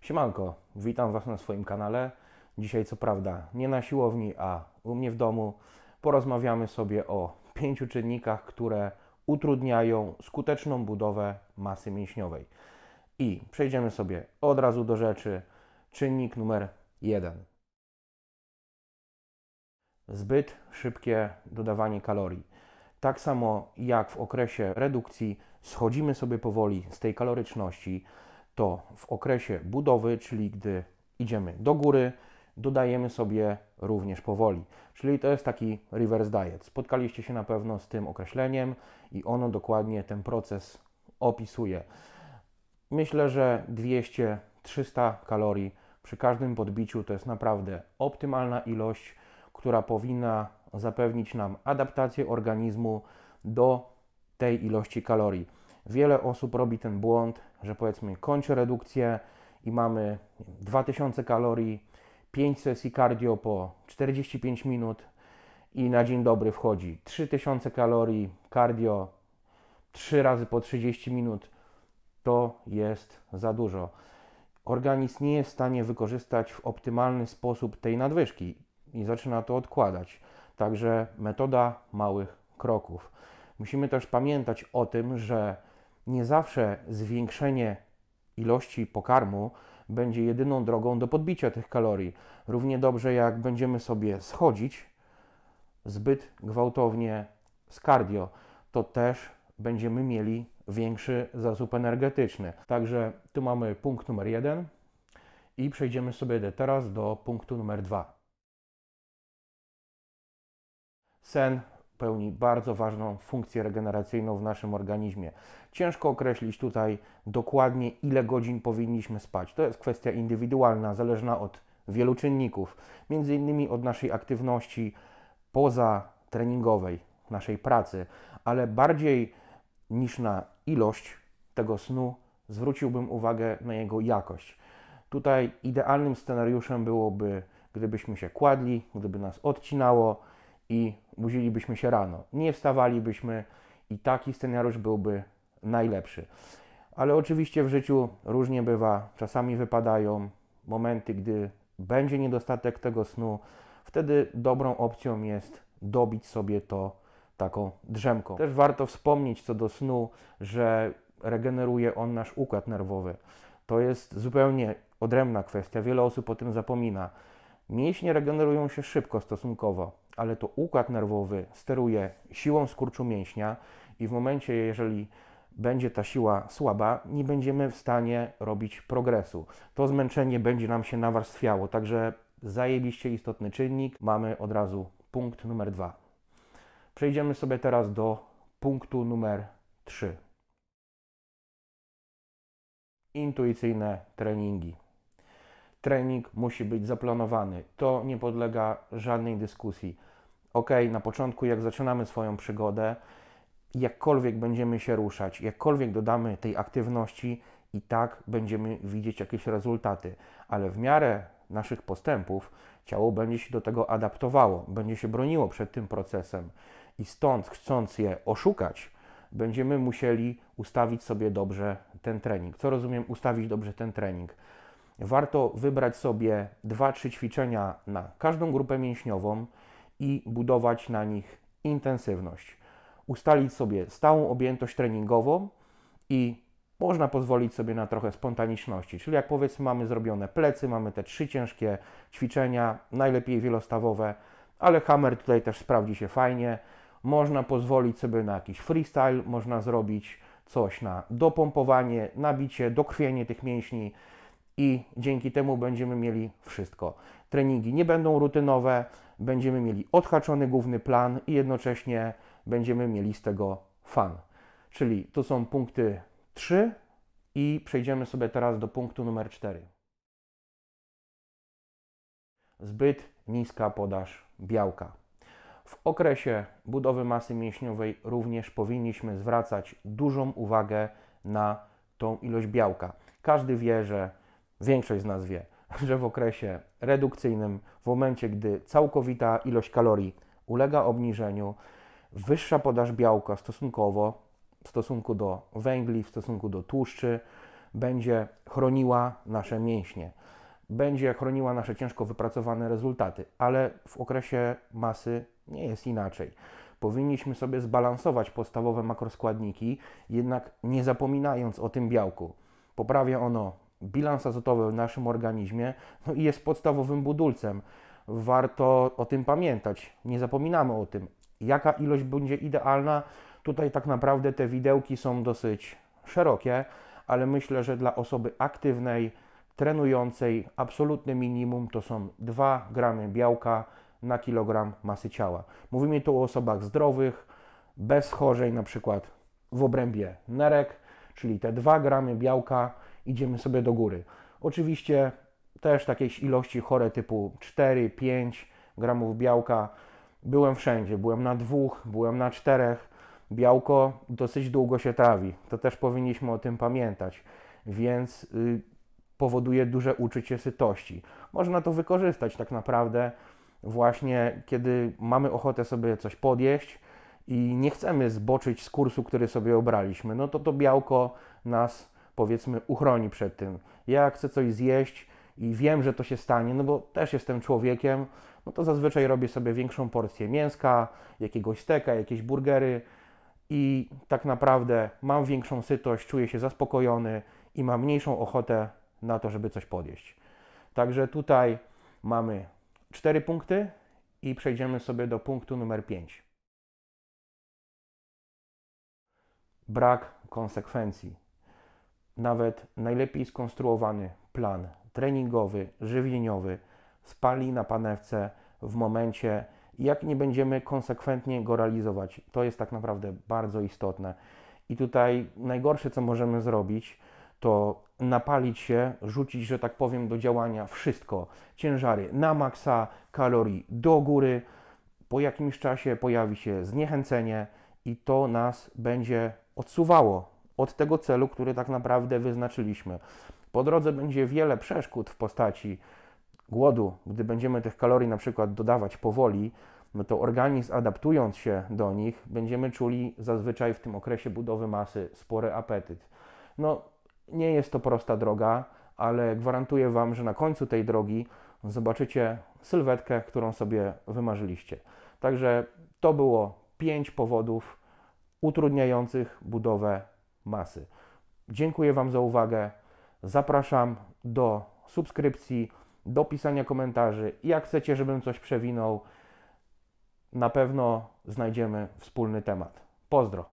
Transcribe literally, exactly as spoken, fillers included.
Siemanko, witam Was na swoim kanale. Dzisiaj co prawda nie na siłowni, a u mnie w domu. Porozmawiamy sobie o pięciu czynnikach, które utrudniają skuteczną budowę masy mięśniowej. I przejdziemy sobie od razu do rzeczy. Czynnik numer jeden. Zbyt szybkie dodawanie kalorii. Tak samo jak w okresie redukcji schodzimy sobie powoli z tej kaloryczności, to w okresie budowy, czyli gdy idziemy do góry, dodajemy sobie również powoli. Czyli to jest taki reverse diet. Spotkaliście się na pewno z tym określeniem i ono dokładnie ten proces opisuje. Myślę, że dwieście do trzystu kalorii przy każdym podbiciu to jest naprawdę optymalna ilość, która powinna zapewnić nam adaptację organizmu do tej ilości kalorii. Wiele osób robi ten błąd, że powiedzmy kończy redukcję i mamy dwa tysiące kalorii, pięć sesji cardio po czterdzieści pięć minut i na dzień dobry wchodzi trzy tysiące kalorii cardio trzy razy po trzydzieści minut. To jest za dużo. Organizm nie jest w stanie wykorzystać w optymalny sposób tej nadwyżki i zaczyna to odkładać. Także metoda małych kroków. Musimy też pamiętać o tym, że nie zawsze zwiększenie ilości pokarmu będzie jedyną drogą do podbicia tych kalorii. Równie dobrze jak będziemy sobie schodzić zbyt gwałtownie z cardio, to też będziemy mieli większy zasób energetyczny. Także tu mamy punkt numer jeden i przejdziemy sobie teraz do punktu numer dwa. Sen pełni bardzo ważną funkcję regeneracyjną w naszym organizmie. Ciężko określić tutaj dokładnie, ile godzin powinniśmy spać. To jest kwestia indywidualna, zależna od wielu czynników, między innymi od naszej aktywności pozatreningowej, naszej pracy, ale bardziej niż na ilość tego snu zwróciłbym uwagę na jego jakość. Tutaj idealnym scenariuszem byłoby, gdybyśmy się kładli, gdyby nas odcinało i budzilibyśmy się rano. Nie wstawalibyśmy i taki scenariusz byłby najlepszy. Ale oczywiście w życiu różnie bywa. Czasami wypadają momenty, gdy będzie niedostatek tego snu. Wtedy dobrą opcją jest dobić sobie to taką drzemką. Też warto wspomnieć co do snu, że regeneruje on nasz układ nerwowy. To jest zupełnie odrębna kwestia. Wiele osób o tym zapomina. Mięśnie regenerują się szybko stosunkowo, ale to układ nerwowy steruje siłą skurczu mięśnia i w momencie, jeżeli będzie ta siła słaba, nie będziemy w stanie robić progresu. To zmęczenie będzie nam się nawarstwiało, także zajebiście istotny czynnik. Mamy od razu punkt numer dwa. Przejdziemy sobie teraz do punktu numer trzy. Intuicyjne treningi. Trening musi być zaplanowany. To nie podlega żadnej dyskusji. Ok, na początku jak zaczynamy swoją przygodę, jakkolwiek będziemy się ruszać, jakkolwiek dodamy tej aktywności, i tak będziemy widzieć jakieś rezultaty. Ale w miarę naszych postępów ciało będzie się do tego adaptowało, będzie się broniło przed tym procesem. I stąd, chcąc je oszukać, będziemy musieli ustawić sobie dobrze ten trening. Co rozumiem ustawić dobrze ten trening? Warto wybrać sobie dwa trzy ćwiczenia na każdą grupę mięśniową i budować na nich intensywność. Ustalić sobie stałą objętość treningową i można pozwolić sobie na trochę spontaniczności. Czyli jak powiedzmy mamy zrobione plecy, mamy te trzy ciężkie ćwiczenia, najlepiej wielostawowe, ale hammer tutaj też sprawdzi się fajnie. Można pozwolić sobie na jakiś freestyle, można zrobić coś na dopompowanie, nabicie, dokrwienie tych mięśni i dzięki temu będziemy mieli wszystko. Treningi nie będą rutynowe, będziemy mieli odhaczony główny plan i jednocześnie będziemy mieli z tego fan. Czyli tu są punkty trzy i przejdziemy sobie teraz do punktu numer cztery. Zbyt niska podaż białka. W okresie budowy masy mięśniowej również powinniśmy zwracać dużą uwagę na tą ilość białka. Każdy wie, że większość z nas wie, że w okresie redukcyjnym, w momencie, gdy całkowita ilość kalorii ulega obniżeniu, wyższa podaż białka stosunkowo w stosunku do węgli, w stosunku do tłuszczy, będzie chroniła nasze mięśnie, będzie chroniła nasze ciężko wypracowane rezultaty, ale w okresie masy nie jest inaczej. Powinniśmy sobie zbalansować podstawowe makroskładniki, jednak nie zapominając o tym białku. Poprawia ono bilans azotowy w naszym organizmie, no i jest podstawowym budulcem. Warto o tym pamiętać, nie zapominamy o tym. Jaka ilość będzie idealna? Tutaj tak naprawdę te widełki są dosyć szerokie, ale myślę, że dla osoby aktywnej, trenującej, absolutne minimum to są dwa gramy białka na kilogram masy ciała. Mówimy tu o osobach zdrowych, bez schorzeń, na przykład w obrębie nerek, czyli te dwa gramy białka, idziemy sobie do góry. Oczywiście też takiej ilości chore typu cztery pięć gramów białka. Byłem wszędzie, byłem na dwóch, byłem na czterech. Białko dosyć długo się trawi, to też powinniśmy o tym pamiętać, więc y, powoduje duże uczucie sytości. Można to wykorzystać tak naprawdę właśnie, kiedy mamy ochotę sobie coś podjeść i nie chcemy zboczyć z kursu, który sobie obraliśmy, no to to białko nas, powiedzmy, uchroni przed tym. Ja chcę coś zjeść i wiem, że to się stanie, no bo też jestem człowiekiem, no to zazwyczaj robię sobie większą porcję mięska, jakiegoś steka, jakieś burgery i tak naprawdę mam większą sytość, czuję się zaspokojony i mam mniejszą ochotę na to, żeby coś podjeść. Także tutaj mamy cztery punkty i przejdziemy sobie do punktu numer pięć. Brak konsekwencji. Nawet najlepiej skonstruowany plan treningowy, żywieniowy spali na panewce w momencie, jak nie będziemy konsekwentnie go realizować. To jest tak naprawdę bardzo istotne. I tutaj najgorsze, co możemy zrobić, to napalić się, rzucić, że tak powiem, do działania wszystko. Ciężary na maksa, kalorii do góry. Po jakimś czasie pojawi się zniechęcenie i to nas będzie odsuwało od tego celu, który tak naprawdę wyznaczyliśmy. Po drodze będzie wiele przeszkód w postaci głodu. Gdy będziemy tych kalorii na przykład dodawać powoli, no to organizm, adaptując się do nich, będziemy czuli zazwyczaj w tym okresie budowy masy spory apetyt. No, nie jest to prosta droga, ale gwarantuję Wam, że na końcu tej drogi zobaczycie sylwetkę, którą sobie wymarzyliście. Także to było pięć powodów utrudniających budowę masy. Dziękuję Wam za uwagę. Zapraszam do subskrypcji, do pisania komentarzy. Jak chcecie, żebym coś przewinął, na pewno znajdziemy wspólny temat. Pozdro!